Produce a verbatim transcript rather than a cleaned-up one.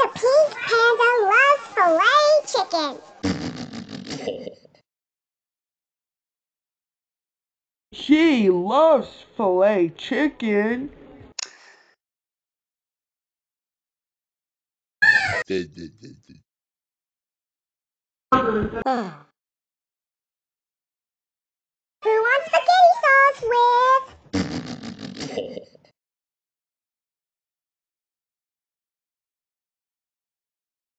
The Pink Panther loves filet chicken. She loves filet chicken. Who wants the